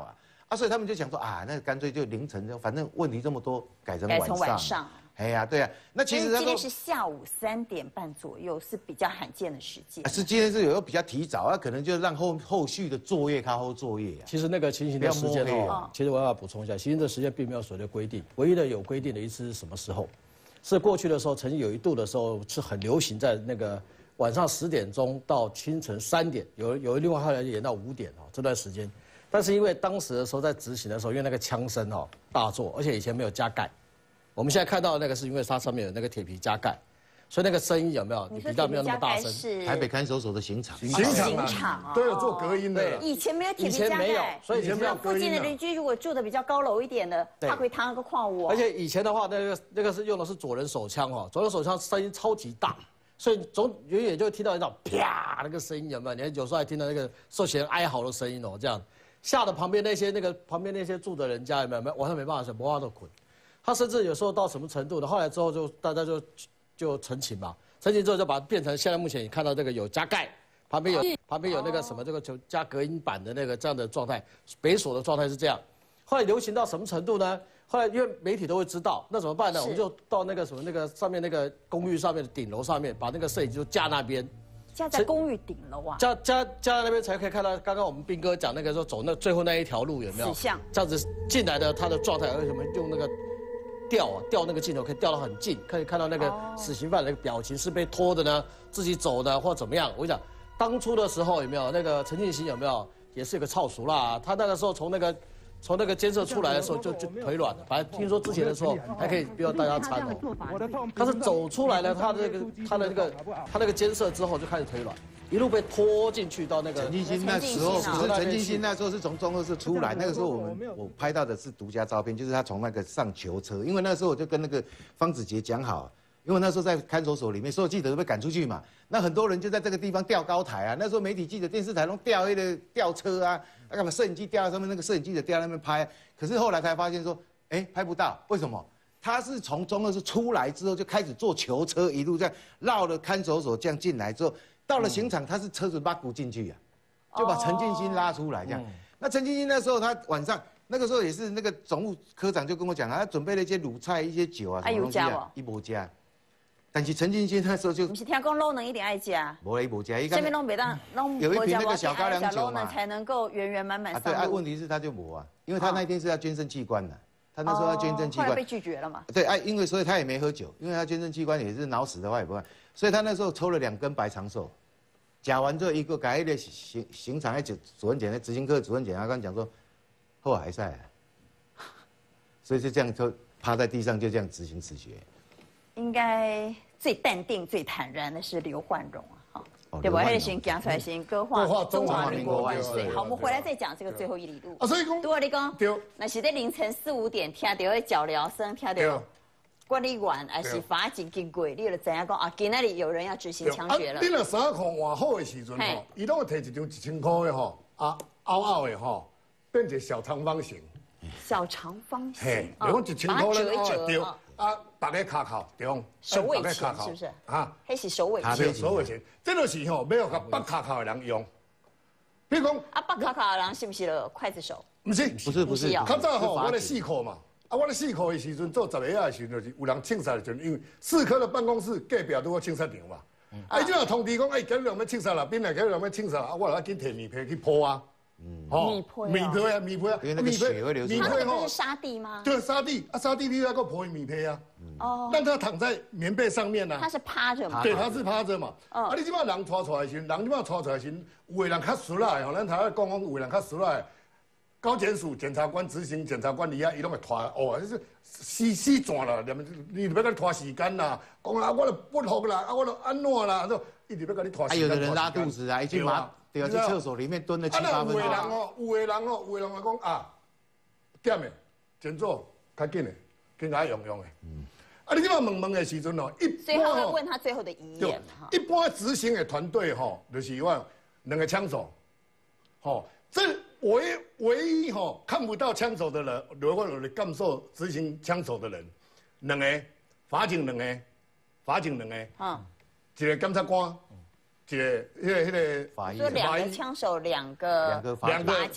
啊，所以他们就想说啊，那干脆就凌晨，反正问题这么多，改成
改
晚上。
成晚上。
哎呀，对啊，那其实
今天是下午三点半左右，是比较罕见的时间。
是今天是有个比较提早啊，可能就让后后续的作业靠后作业啊。
其实那个情形的时间哦，其实我要补充一下，其实这时间并没有所谓的规定，唯一的有规定的一次是什么时候？是过去的时候，曾经有一度的时候是很流行，在那个晚上十点钟到清晨三点，有有另外后来延到五点哦这段时间。但是因为当时的时候在执行的时候，因为那个枪声哦大作，而且以前没有加盖。我们现在看到的那个是因为它上面有那个铁皮加盖，所以那个声音有没有？你比较没有那么大声。
台北看守所的刑场，
刑场都有做隔音的。
以前没有铁皮加盖，
所以
以前没有
附近的邻居如果住的比较高楼一点的，他会躺个矿屋。
而且以前的话，那个那个是用的是左轮手枪哦，左轮手枪声音超级大，所以总远远就会听到一种啪那个声音有没有？你有时候还听到那个受刑人哀嚎的声音哦，这样吓得旁边那些那个旁边那些住的人家有没有？没晚上没办法睡，没办法困。他甚至有时候到什么程度呢？后来之后就大家就就澄清嘛，澄清之后就把它变成现在目前你看到这个有加盖，旁边有旁边有那个什么这个就加隔音板的那个这样的状态，北锁的状态是这样。后来流行到什么程度呢？后来因为媒体都会知道，那怎么办呢？我们就到那个什么那个上面那个公寓上面的顶楼上面，把那个摄影机就架那边。
架在公寓顶楼啊，
架架架在那边才可以看到刚刚我们斌哥讲那个说走那最后那一条路有没有？
指向
这样子进来的他的状态，而且我们用那个调啊调那个镜头可以调到很近，可以看到那个死刑犯的那个表情是被拖的呢，自己走的或怎么样。我跟你讲，当初的时候有没有那个陈进兴有没有也是有个操熟啦？他那个时候从那个。从那个监测出来的时候就就腿软了，反正听说之前的时候还可以不要大家参哦。他是走出来了，他的那个他的那个他那个监测之后就开始腿软，一路被拖进去到那个。
陈进兴那时候不是陈进兴那时候是从中二室出来，那个时候我们我拍到的是独家照片，就是他从那个上囚车，因为那时候我就跟那个方子杰讲好。因为那时候在看守所里面，所有记者都被赶出去嘛，那很多人就在这个地方吊高台啊。那时候媒体记者、电视台都吊那个吊车啊，那干嘛摄影机吊在上面，那个摄影记者吊在那边拍。可是后来才发现说，哎，拍不到，为什么？他是从中二室出来之后就开始坐囚车，一路这样绕了看守所这样进来之后，到了刑场他是车子挖骨进去啊，就把陈进兴拉出来这样。那陈进兴那时候他晚上。那个时候也是那个总务科长就跟我讲啊，他准备了一些卤菜、一些酒啊，什么东西啊，一波加。但是陈进兴那时候就
不是听讲老人一定爱加，
无一波加，
下面拢别当拢
有一瓶那个小高粱酒嘛，
才能够圆圆满满上路。
对啊，问题是他就无啊，因为他那天是要捐赠器官的，他那时候要捐赠器官，
后来被拒绝了嘛。
对啊，因为所以他也没喝酒，因为他捐赠器官也是脑死的话也不会，所以他那时候抽了两根白长寿，夹完之后一个改一个刑刑场的主主任检的执行科主任检察官讲说，后还在。所以就这样，就趴在地上，就这样执行死刑。
应该最淡定、最坦然的是刘焕荣啊，哈，对吧？还是先讲出来，先歌化中华民国万岁。好，我们回来再讲这个最后一里路。
啊，所以讲，
对啊，你讲，
对，
那是在凌晨四五点听到的脚镣声，听到管理员还是法警经过，你就知影讲啊，今那里有人要执行枪决了。
你若衫裤换好的时阵吼，伊拢会摕一张一千块的吼，啊，凹凹的吼，变一个小长方形。
小长方形，
嘿，比如一千块咧，哦，对，啊，绑在卡口，对，
手尾钱是不是？啊，那是手尾钱，
手尾钱，这就是吼，要甲绑卡口的人用。比如讲，
啊，绑卡口的人是不是了刽子手？
不是，
不是，不是。
较早吼，我咧四科嘛，啊，我咧四科的时阵做十个仔的时阵，就是有人庆杀的时阵，因为四科的办公室隔壁都有庆杀场嘛，啊，即下通知讲，哎，今日人要庆杀啦，边来今日人要庆杀，啊，我来紧摕面皮去铺啊。
嗯，米胚啊，
米胚啊，米胚啊，
因为那个血会流出来。
它那不是沙地吗？
对，沙地啊，沙地你要个铺米胚啊。哦。让他躺在棉被上面呢。
他是趴着嘛？
对，他是趴着嘛。啊，你即摆人拖出来时，人即摆拖出来时，有的人较熟啦，吼，咱台湾讲讲，有的人较熟啦。高检署检察官、执行检察官里啊，伊拢会拖哦，就是死死转啦，你你要甲你拖时间啦，讲啊，我就不服啦，啊，我就安怎啦，就一直要甲你拖时间。
还有的人拉肚子啊，一去马。对啊，去厕所里面蹲了七八分钟。
有的人哦，有的人哦，有的人讲啊，点的，前座较紧的，紧甲用用的。嗯。啊，你即摆问问的时阵哦，一般
所以他会问他最后的遗言哈。
一般执行的团队吼，就是有两个枪手，吼，这唯唯一吼看不到枪手的人，如果有感受执行枪手的人，两个法警两个，法警两个，嗯，一个检察官。一个、迄个、迄个
法医，
就两个枪手，两个
两个
法警，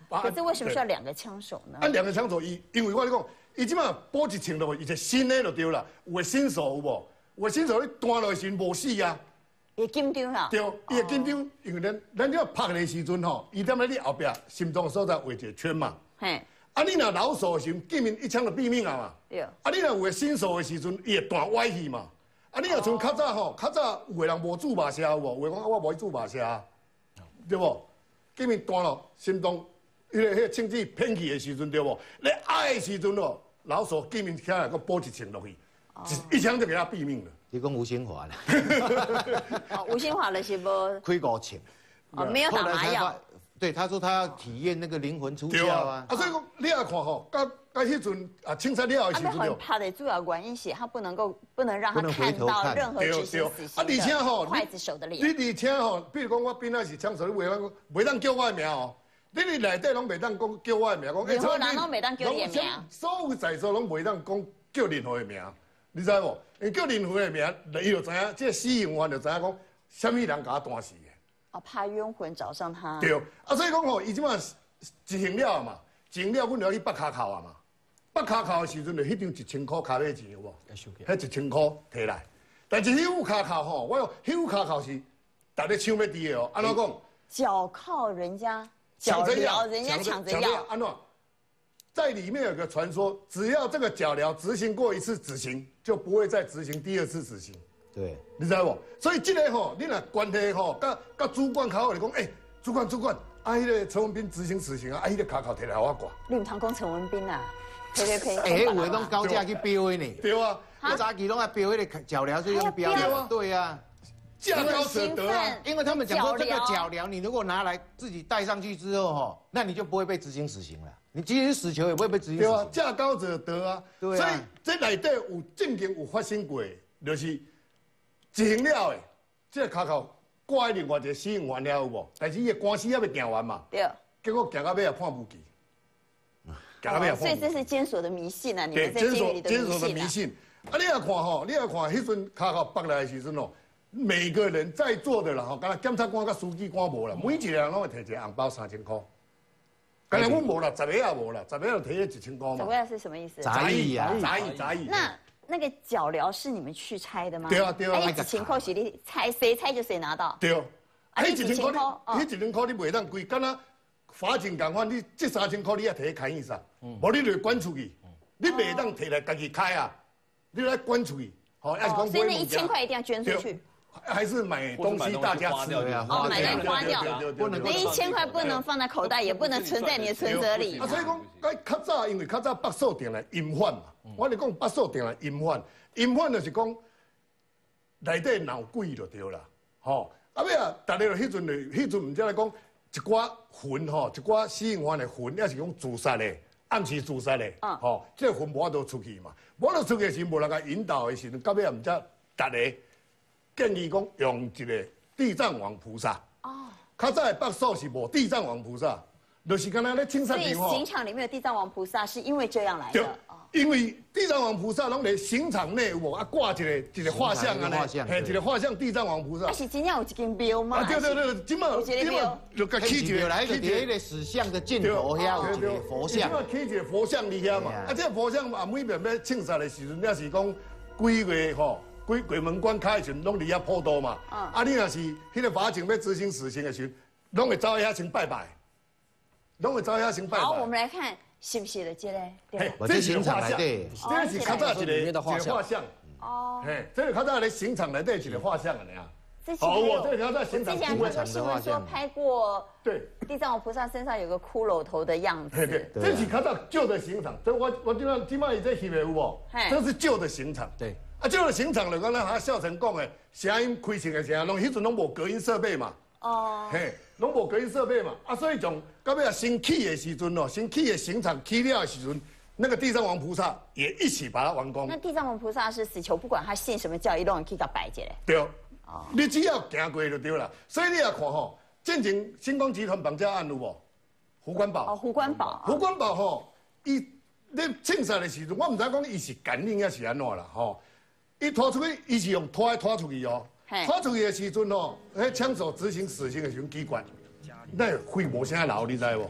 可是为什么需要两个枪手呢？
啊，两个枪手，伊因为我跟你讲，伊即马补一枪落去，伊就新的就对啦。有的新手有无？有的新手你弹落去时无死啊。
会紧张啦。
对，伊会紧张，因为咱咱要拍的时阵吼，伊踮咧你后壁心脏所在画一个圈嘛。
嘿。
啊，你若老手的时阵，见面一枪就毙命啊嘛。
对。
啊，你若有的新手的时阵，伊会弹歪去嘛。啊，你若像较早吼，较早有的人无注靶射有无？有的讲啊，我无去注靶射啊，对无？见面弹咯，心脏。迄个迄个枪支偏去的时阵对无？你挨的时阵哦，老手见面起来，佮补一枪落去，一一枪就给他毙命了。
你讲吴兴华啦？
哦，吴兴华的是无
开五枪，
哦，没有打麻药。
对，他说他要体验那个灵魂出窍啊。
啊，所以讲你来看吼，到到迄阵啊，清查了的时阵
他很怕的主要原因是他不能够不能让他看到任何执行死刑的刽子手的脸。
你而且吼，比如讲我边仔是枪手，你袂当袂当叫我的名哦。你哋内底拢袂当讲叫我的名，讲
任何人拢袂当叫你的名。
所有在座拢袂当讲叫任何的名，你知无？因叫任何的名，伊就知影，这死刑犯就知影讲，什么人甲我断死的。
哦，怕冤魂找上他。
对，啊，所以讲吼，伊即马执行了嘛，执行了，阮就去北卡考啊嘛。北卡考的时阵，就迄张一千块卡买钱有无？迄一千块摕来，但是迄副卡考吼，我用迄副卡考是逐日抢要滴的哦。安怎讲？
脚铐人家。脚镣，人家抢着要。
安诺，在里面有个传说，只要这个脚镣执行过一次执行，就不会再执行第二次执行。
对，
你知道不？所以这个吼，你若关系吼，甲甲主管考你讲，哎、欸，主管主管，啊，迄个陈文彬执行死刑啊，啊，迄个卡考摕来我挂。
你唔通讲陈文彬啊？呸呸呸！
哎，有的拢高价去标的呢。
对啊，
我早期拢爱标迄个脚镣，是用标的。对啊。
价高者得啊，
因为他们讲说这个脚镣，你如果拿来自己戴上去之后哈，那你就不会被执行死刑了。你即使死囚也不会被执行死刑。
对啊，价高者得啊。对啊。所以这内底有正经有发生过，就是执行了的，这个卡考挂另外一个死刑犯了有无？但是伊的官司还未行完嘛。
对。
结果行到尾也判无期。
行到尾也判无期。所以这是监所的迷信啊！你们在监狱里的迷信啊。监所的迷信。啊，你来看吼，你来看迄阵卡考北来的时阵哦。每个人在座的人吼，敢若检察官甲书记官无啦，每一个人拢会摕一个红包三千块。敢若阮无啦，十个也无啦，十个就摕一千块嘛。 十个是什么意思？
杂役啊，
杂役杂役。
那那个脚镣是你们去拆的吗？
对啊对啊。
哎，一千块是你拆，谁拆就谁拿到。
对。
啊，一千块，
迄一千块你袂当归，敢若法庭共款，你这三千块你也摕去开意上，无你就关出去，你袂当摕来家己开啊，你来关出去，好，还是讲。
所以那一千块一定要捐出去。
还是买东西大家吃的
呀，哦，买东西花掉，那一千块不能放在口袋，也不能存在你的存折里。
啊，所以讲，较早因为较早北锁定来淫犯嘛，我哋讲北锁定来淫犯，淫犯就是讲内底闹鬼就对啦，吼。啊尾啊，大家就迄阵就迄阵唔知来讲一寡魂吼，一寡死刑犯的魂，也是讲自杀的，暗时自杀的，吼，这魂无法度出去嘛，无法度出去时无人甲引导的时阵，到尾也唔知大家。建议讲用一个地藏王菩萨。哦。较早的北锁是无地藏王菩萨，就是敢若咧青山庭
吼。所以刑场里面有地藏王菩萨，是因为这样来的。
哦。因为地藏王菩萨拢在刑场内有无啊挂一个一个画像啊咧，嘿，一个画像地藏王菩萨。
啊是真正有一间庙吗？
啊对对对，今麦
今麦
就甲起一个
来个伫个死像的镜头遐有一个佛像。
今麦起一个佛像伫遐嘛，啊这个佛像啊每遍要庆杀的时阵，也是讲几月吼。鬼鬼门关开时，拢伫遐普渡嘛。啊，你若是迄个法警要执行死刑的时，拢会走遐先拜拜，拢会走遐先拜拜。
好，我们来看是不是的这个？
对，这是画像，这是较早一个一个画像。哦。嘿，这个较早咧刑场内底一个画像啊，你啊。
好，
我这个较早刑场。
之前很多新闻说拍过，
对，
地藏王菩萨身上有个骷髅头的样子。
对对，这是较早旧的刑场，这我我今麦今麦伊在翕的有无？这是旧的刑场。对。啊，这个刑场就讲咱哈孝成讲的，声音开声的声，拢迄阵拢无隔音设备嘛。哦。嘿，拢无隔音设备嘛，啊，所以从到尾啊新起的时阵哦，新起的刑场起了的时阵，那个地藏王菩萨也一起把它完工。
那地藏王菩萨是死囚，不管他信什么教，伊拢可以甲摆一个。
对。哦。你只要行过就对了，所以你也看吼，之前星光集团绑架案有无？胡关宝。
哦，胡关宝。
胡关宝吼，伊咧庆杀的时阵，我唔知讲伊是感应还是安怎啦，吼。伊拖出去，伊是用拖来拖出去哦。拖出去的时阵哦，迄枪手执行死刑的时阵，机关，那肺无啥流，你知无？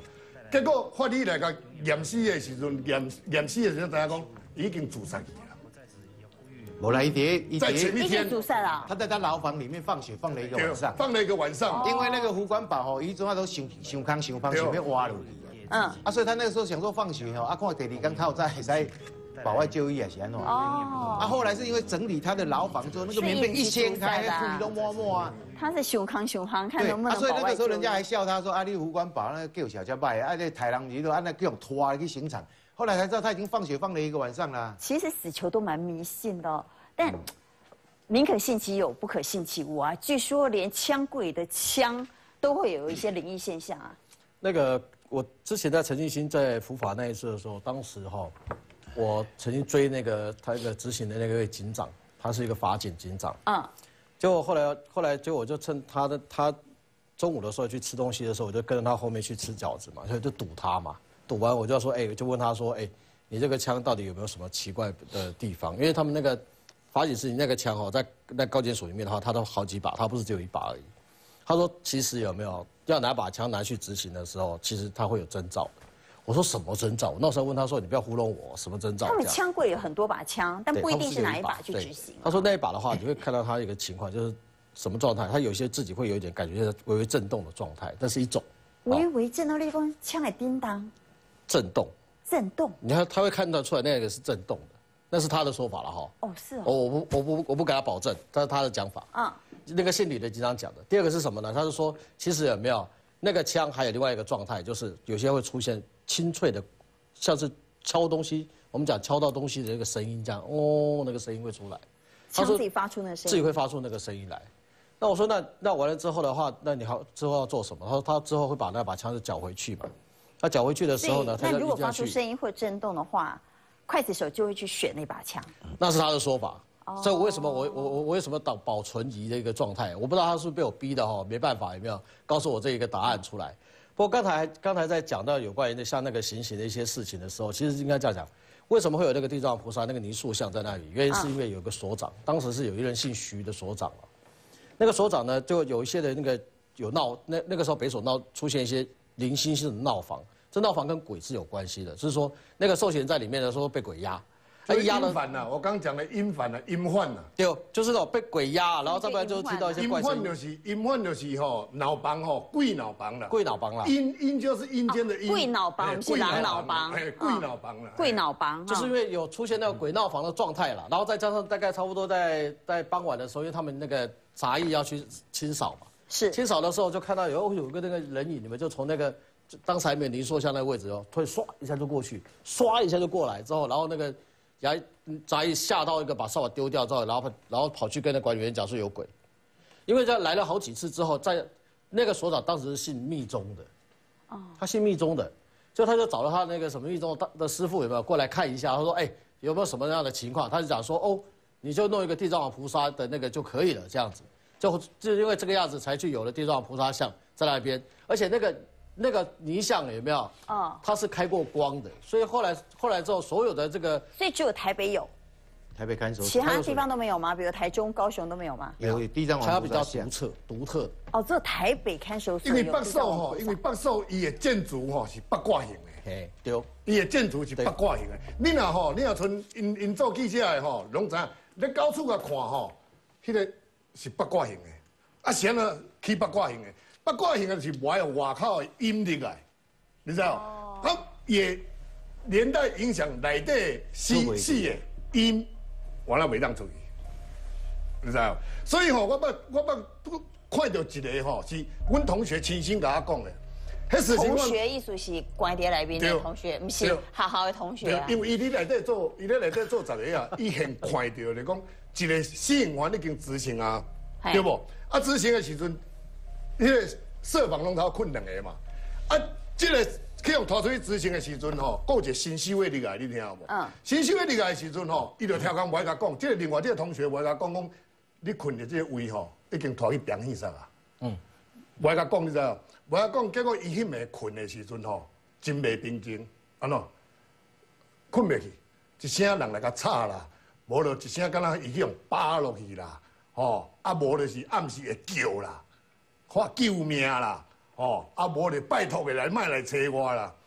结果法医来甲验尸的时阵，验验尸的时阵，知影讲已经自杀去了。
我来一叠一
在前
叠，
一天
自杀了。
他在他牢房里面放血放了一个晚上，
放了一个晚上。
因为那个胡管宝吼，伊总啊都想想康想方想要挖落去。
嗯。
啊，所以他那个时候想说放血吼，啊，看第二天他有在会使保外就医啊，是安怎？哦。啊，后来是因为整理他的牢房之后，那个棉被一掀开，那土都摸摸啊。
他是熊康熊康，看能不能保外就医。
所以那个时候人家还笑他说：“啊，你胡管宝那个叫小家败，啊，那台人你都按那叫拖去刑场。”后来才知道他已经放血放了一个晚上了。
其实死囚都蛮迷信的，但宁可信其有，不可信其无啊。据说连枪柜的枪都会有一些灵异现象啊。
那个我之前在陈进兴在伏法那一次的时候，当时哈，我曾经追那个他那个执行的那个警长，他是一个法警警长。嗯。结果后来后来就我就趁他的他中午的时候去吃东西的时候，我就跟着他后面去吃饺子嘛，所以就堵他嘛。堵完我就说，哎，就问他说，哎，你这个枪到底有没有什么奇怪的地方？因为他们那个法警司，你那个枪哦，在在高检署里面的话，他都好几把，他不是只有一把而已。他说，其实有没有要拿把枪拿去执行的时候，其实他会有征兆的。我说什么征兆？我那时候问他说，你不要糊弄我，什么征兆？
他们枪柜有很多把枪，但不一定是哪一把去执行。
他说那一把的话，你会看到他一个情况，就是什么状态？他有些自己会有一点感觉微微震动的状态，那是一种。
微微震动，你讲枪会叮当。
震动，
震动，
你看他会看得出来那个是震动的，那是他的说法了哈。
哦，是哦。
我不我不我不给他保证，这是他的讲法。嗯，那个姓李的经常讲的。第二个是什么呢？他是说，其实有没有那个枪还有另外一个状态，就是有些会出现清脆的，像是敲东西，我们讲敲到东西的那个声音，这样哦，那个声音会出来。
枪自己发出那个声音。
自己会发出那个声音来。那我说那那完了之后的话，那你好之后要做什么？他说他之后会把那把枪就缴回去嘛。他缴回去的时候呢，他
那如果发出声音或震动的话，刽子手就会去选那把枪。
那是他的说法。哦、所以我为什么我我我我为什么保保存疑的一个状态？我不知道他是不是被我逼的哈，没办法有没有告诉我这一个答案出来。不过刚才刚才在讲到有关于那像那个行刑的一些事情的时候，其实应该这样讲，为什么会有那个地藏菩萨那个泥塑像在那里？原因是因为有个所长，当时是有一人姓徐的所长了。那个所长呢，就有一些的那个有闹那那个时候北所闹出现一些零星性的闹房。这闹房跟鬼是有关系的，就是说那个受刑人在里面的时候被鬼压，
哎压了阴反呐，我刚讲的阴反呐，阴犯呐，
对，就是那种被鬼压，然后再不然就听到一些怪声音。
阴犯就是阴犯就是吼脑房吼鬼脑房了，
鬼脑房啦，
阴阴就是阴间的阴，
鬼脑房是狼脑房，
哎鬼脑房了，
鬼脑房
就是因为有出现那个鬼闹房的状态了，然后再加上大概差不多在在傍晚的时候，因为他们那个杂役要去清扫嘛，
是
清扫的时候就看到有有个那个人影，你们就从那个。当时还没有泥塑像那个位置哦，突然唰一下就过去，唰一下就过来之后，然后那个衙杂役吓到一个把扫把丢掉之后，然后然后跑去跟那管理员讲说有鬼，因为这来了好几次之后，在那个所长当时是姓密宗的，哦，他姓密宗的，就他就找了他那个什么密宗的的师傅有没有过来看一下，他说哎有没有什么样的情况，他就讲说哦你就弄一个地藏王菩萨的那个就可以了，这样子，就就因为这个样子才去有了地藏王菩萨像在那边，而且那个。那个泥像有没有？哦，它是开过光的，所以后来后来之后，所有的这个，
所以只有台北有，
台北看守，
其他地方都没有吗？比如台中、高雄都没有吗？
有地藏王
它比较独特，独特。
哦，只有台北看守所
因为北首吼，因为北首伊的建筑吼是八卦型的，
嘿，对，
伊的建筑是八卦型的。你若吼，你若像因因做记者的吼，拢知影，你到处甲看吼，迄个是八卦型的，啊，是安怎起八卦型的？八卦型的是外外口的阴入来，你知道？它也连带影响内底死死的阴，完了袂当出去，你知道？所以吼，我捌我捌看到一个吼，是阮同学亲身甲我讲的。
同学意思是关在内面的同学，不是学校的同学。
因为伊伫内底做，伊咧内底做十个啊，伊现看到就是讲一个死刑犯已经执行啊，对不？啊，执行的时阵。迄个设防拢头困两个嘛，啊，即个去用拖出去执行的时阵吼，有一个新修的入来，你听有无？嗯。新修的入来的时阵吼，伊就超工无爱甲讲，即个另外即个同学无爱甲讲讲，你困的即个位吼，已经拖去병戏上啊。嗯。无爱甲讲，你知道？无爱讲，结果伊迄暝困的时阵吼，真袂平静，安怎？困袂去，一声人来甲吵啦，无就一声敢若伊去用扒落去啦，吼，啊无就是暗时会叫啦。喊救命啦！哦，啊，无就拜托个来，莫来找我啦！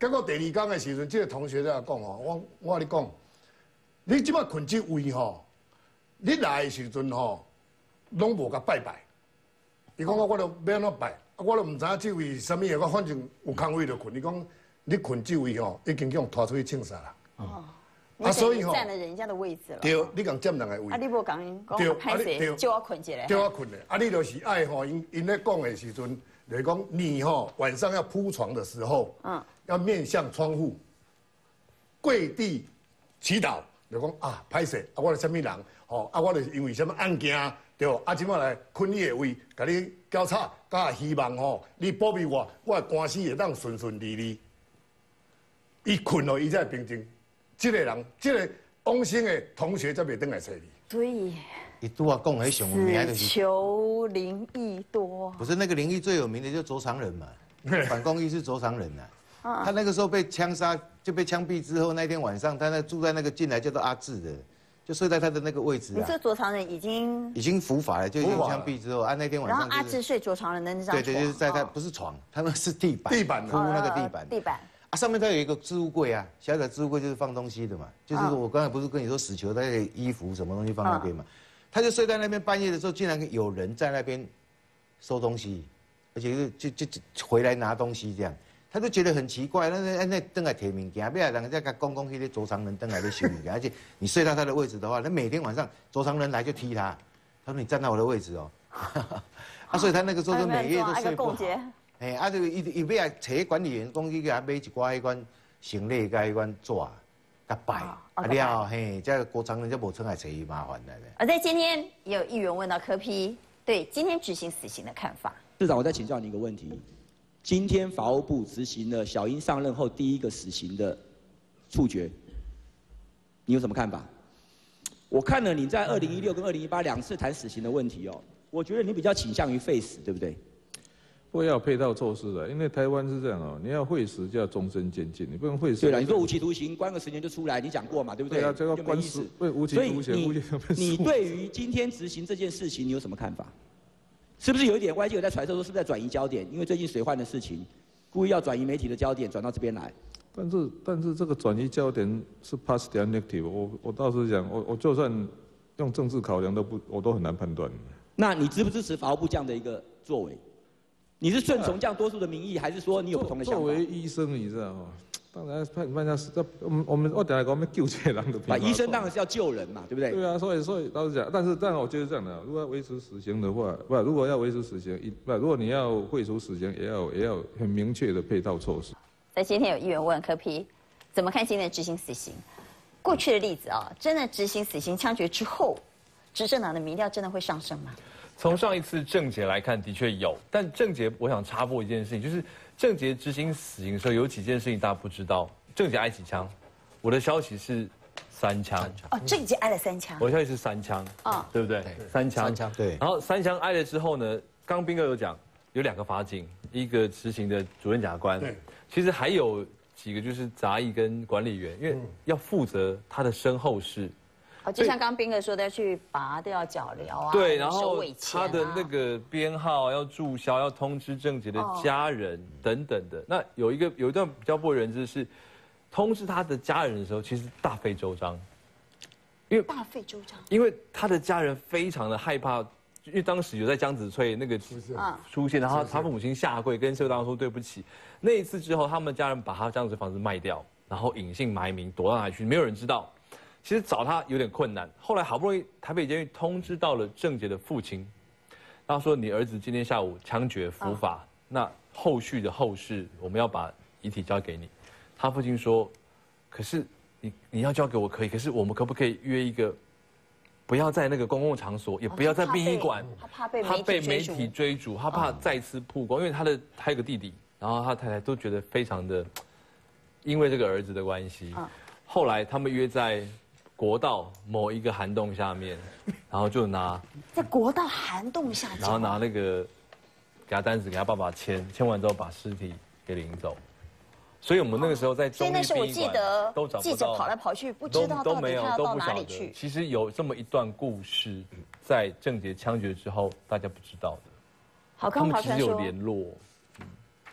结果第二天的时阵，这个同学在讲哦，我我跟你讲，你即摆困这位吼，你来的时阵吼，拢无甲拜拜。伊讲我我都要安怎拜，啊我都唔知影这位是啥物个，我反正有空位就困。伊讲你困这位吼，已经叫人拖出去请杀啦。哦。
啊，所以吼占了人家的位置了。
对，你讲占人的位。
啊，你无讲讲歹势，叫我困一下。
叫我困的，啊，你就是爱吼，因因咧讲的时阵，就是讲你吼晚上要铺床的时候，嗯，要面向窗户，跪地祈祷，就讲啊，歹势，啊，我是啥物人，吼，啊，我就是因为什么案件。对，啊，即摆来困你的位，甲你交叉，甲希望吼，你保庇我，我的官司会当顺顺利利。伊困了，伊才平静。这个人，这个往生的同学才袂倒来找你。
对。
伊拄啊讲迄上有名就是。
死求灵异多。
不是那个灵异最有名的就是卓长仁嘛，反共义是卓长仁呐。他那个时候被枪杀，就被枪毙之后，那天晚上他那住在那个进来叫做阿志的。就睡在他的那个位置啊！
你这个卓长仁已经
已经伏法了，就已经枪毙之后啊，那天晚上、就是。
然后阿志睡卓长仁的那张床。
对对，就是在他不是床，他们是地板，
地板
铺那个地板。
地板
啊，上面它有一个置物柜啊，小小的置物柜就是放东西的嘛，就是我刚才不是跟你说死囚那个衣服什么东西放那边嘛，他就睡在那边，半夜的时候竟然有人在那边收东西，而且就就就回来拿东西这样。他就觉得很奇怪，那那那登来提物件，不要人家甲公公迄个卓长仁登来咧收物件，而且你睡到他的位置的话，那每天晚上卓长仁来就踢他，他说你站到我的位置哦，啊，所以他那个时候就每夜都睡不好。哎，啊，就伊伊要来找管理员，讲去给他买一寡迄款行李甲迄款纸，甲摆，啊了嘿，这郭长仁就无出来找伊麻烦了。
而在今天也有议员问到柯 P 对今天执行死刑的看法。
市长，我再请教你一个问题。今天法务部执行了小英上任后第一个死刑的处决，你有什么看法？我看了你在二零一六跟二零一八两次谈死刑的问题哦，我觉得你比较倾向于废死，对不对？
会要配套措施的，因为台湾是这样哦，你要会死就要终身监禁，你不能会死。
对了，你说无期徒刑，关个十年就出来，你讲过嘛，对不对？
对啊，这个关死，对无期徒刑，无期徒刑。
你对于今天执行这件事情，你有什么看法？是不是有一点外界有在揣测说，是不是在转移焦点？因为最近水患的事情，故意要转移媒体的焦点，转到这边来。
但是，但是这个转移焦点是 positive negative， 我我倒是讲，我我就算用政治考量都不，我都很难判断。
那你支不支持法务部这样的一个作为？你是顺从这样多数的民意，还是说你有不同的想法？
作为医生，你知道吗？当然判判下是，我们我们我等下讲我们救这人的。
把医生当然是要救人嘛，对不对？
对啊，所以所以老实讲，但是但我觉得这样的，如果要维持死刑的话，不，如果要维持死刑，一不，如果你要废除死刑，也要也要很明确的配套措施。
在今天有议员问柯 P， 怎么看今天的执行死刑？过去的例子啊，真的执行死刑枪决之后，执政党的民调真的会上升吗？
从上一次郑捷来看，的确有，但郑捷我想插播一件事情，就是郑捷执行死刑的时候，有几件事情大家不知道。郑捷挨几枪？我的消息是三枪。
哦，郑捷挨了三枪。
我的消息是三枪，啊，对不对？三枪。
三枪，对。
然后三枪挨了之后呢，刚刚彬哥有讲，有两个法警，一个执行的主任检察官，对，其实还有几个就是杂役跟管理员，因为要负责他的身后事。
哦，就像刚刚彬哥说的，要去拔掉脚镣啊，
对，然后他的那个编号要注销，要通知郑捷的家人等等的。那有一个有一段比较不为人知是，通知他的家人的时候，其实大费周章，
因为大费周章，
因为他的家人非常的害怕，因为当时有在江子翠那个出现，然后他父母亲下跪跟社会大众说对不起。那一次之后，他们家人把他江子翠房子卖掉，然后隐姓埋名躲到哪里去，没有人知道。其实找他有点困难，后来好不容易台北监狱通知到了郑捷的父亲，他说你儿子今天下午枪决伏法，那后续的后事我们要把遗体交给你。他父亲说，可是你你要交给我可以，可是我们可不可以约一个，不要在那个公共场所，也不要在殡仪馆，
他怕被
他被媒体追逐，他怕再次曝光，因为他的他有个弟弟，然后他太太都觉得非常的，因为这个儿子的关系，后来他们约在国道某一个涵洞下面，然后就拿
在国道涵洞下，
然后拿那个给他单子给他爸爸签，签完之后把尸体给领走。所以我们那个时候在中立殡仪馆，
所以那时候我记得
都找不到，
记者跑来跑去，不知道到底他要到哪里去。
其实有这么一段故事，在郑捷枪决之后，大家不知道的。
好，刚
他们其实有联络。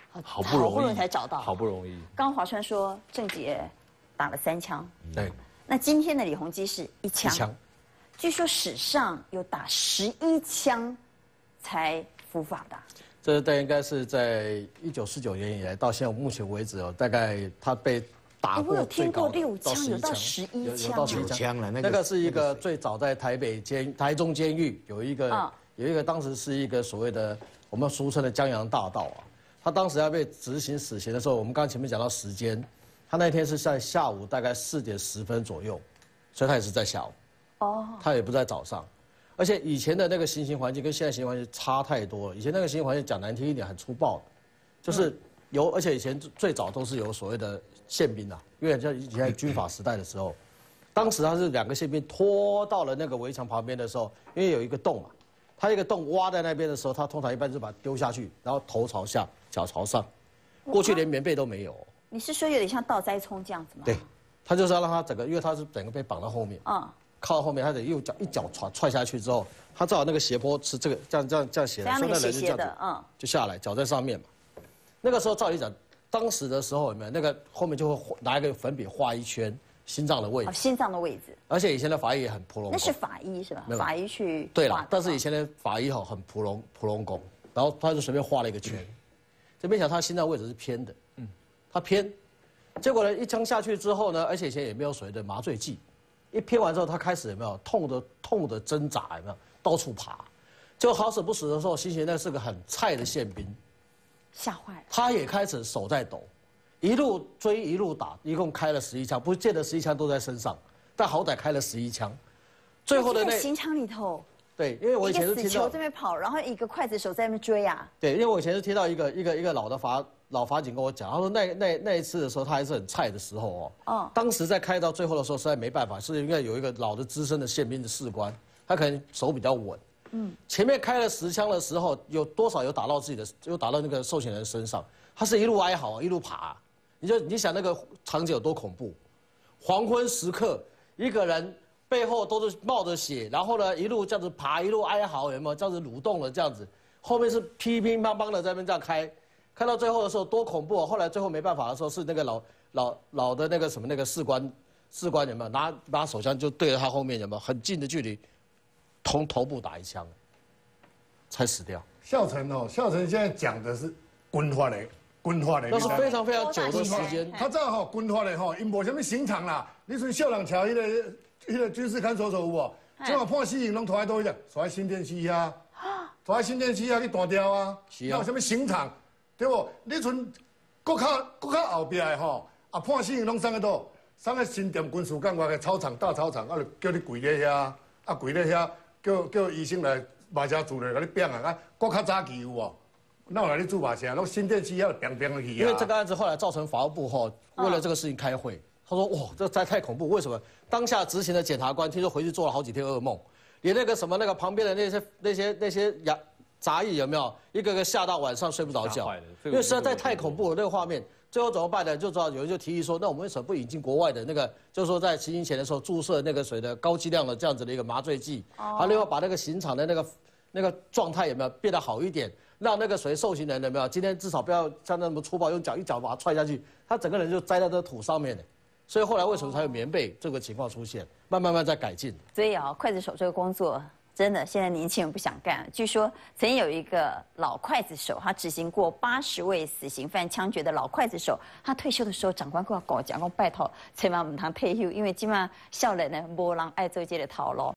好不容易，
好不容易才找到，
好不容易。
刚刚华川说郑捷打了三枪，
对。
那今天的李洪基是一枪，
一枪。
据说史上有打十一枪才伏法的。
这大概应该是在一九四九年以来到现在目前为止哦，大概他被打过最高的
六枪，有到十一枪，
有到十一枪了。那个是一个最早在台北监台中监狱有一个有一个当时是一个所谓的我们俗称的江洋大盗啊，他当时要被执行死刑的时候，我们刚刚前面讲到时间，他那天是在下午大概四点十分左右，所以他也是在下午，哦，他也不在早上。而且以前的那个行刑环境跟现在行刑环境差太多了。以前那个行刑环境讲难听一点，很粗暴的，就是由而且以前最早都是有所谓的宪兵啊，因为像以前军阀时代的时候，当时他是两个宪兵拖到了那个围墙旁边的时候，因为有一个洞嘛，他一个洞挖在那边的时候，他通常一般就把它丢下去，然后头朝下，脚朝上，过去连棉被都没有。
你是说有点像倒栽葱这样子吗？
对，他就是要让他整个，因为他是整个被绑到后面，
嗯。
靠到后面，他得右脚一脚踹踹下去之后，他正好那个斜坡是这个这样这样这样斜的，
所以那人
就这样子，嗯，就下来，脚在上面嘛。那个时候照理讲，当时的时候有没有那个后面就会拿一个粉笔画一圈心脏的位置，
哦，心脏的位置。
而且以前的法医也很普龙，
那是法医是吧？法医去
对了，但是以前的法医哈很普龙普龙工，然后他就随便画了一个圈，就没想到他心脏位置是偏的，嗯，他偏，结果呢一枪下去之后呢，而且以前也没有所谓的麻醉剂。一偏完之后，他开始有没有痛的痛的挣扎？有没有到处爬？就好死不死的时候，新贤那是个很菜的宪兵，
吓坏了。
他也开始手在抖，一路追一路打，一共开了十一枪，不见得十一枪都在身上，但好歹开了十一枪。最后的那
刑场里头，
对，因为我以前是听到
一个死囚这边跑，然后一个刽子手在那边追啊。
对，因为我以前是听到一个一个一个老的法老法警跟我讲，他说那那那一次的时候，他还是很菜的时候哦。哦。当时在开到最后的时候，实在没办法，是因为有一个老的资深的宪兵的士官，他可能手比较稳。嗯。前面开了十枪的时候，有多少有打到自己的，有打到那个受刑人身上，他是一路哀嚎，一路爬。你就你想那个场景有多恐怖？黄昏时刻，一个人背后都是冒着血，然后呢一路这样子爬，一路哀嚎，有没有这样子蠕动了这样子？后面是乒乒乓乓的在那边这样开。看到最后的时候多恐怖、哦！后来最后没办法的时候，是那个老老老的那个什么那个士官，士官有没有拿拿手枪就对着他后面有没有很近的距离，从头部打一枪，才死掉。
孝成哦，孝成现在讲的是军法的，军法的，
那是非常非常久的时间。
他这样哈，军法的哈，因无什么刑场啦。你像少人桥迄个迄个军事看守所有无？即马判死刑拢拖在倒去，拖在新店区啊，拖在新店区啊去单调啊，哪有什么刑场？对不？你像国较国较后壁的吼，啊判死刑拢送在倒，送在新店军事馆外个操场大操场，啊就叫你跪咧遐，啊跪咧遐，叫叫医生来麻车住咧，甲你扁啊！啊，国较早期有无？哪有来你住麻车？拢新店区遐扁扁去啊！
因为这个案子后来造成法务部吼，为了这个事情开会，他说哇，这太太恐怖，为什么？当下执行的检察官听说回去做了好几天噩梦，连那个什么那个旁边的那些那些那些牙。杂役有没有一个个吓到晚上睡不着觉？因为实在太恐怖了那个画面。最后怎么办呢？就知道有人就提议说，那我们为什么不引进国外的那个，就是说在行刑前的时候注射那个水的高剂量的这样子的一个麻醉剂，还另外把那个刑场的那个那个状态有没有变得好一点，让那个谁受刑人有没有今天至少不要像那么粗暴，用脚一脚把他踹下去，他整个人就栽在这土上面呢。所以后来为什么才有棉被这个情况出现？慢慢慢在改进。
所以啊，刽子手这个工作。真的，现在年轻人不想干。据说曾经有一个老刽子手，他执行过八十位死刑犯枪决的老刽子手，他退休的时候，长官跟我讲，讲拜托千万唔通退休，因为今晚少年呢，无人爱做这个头路。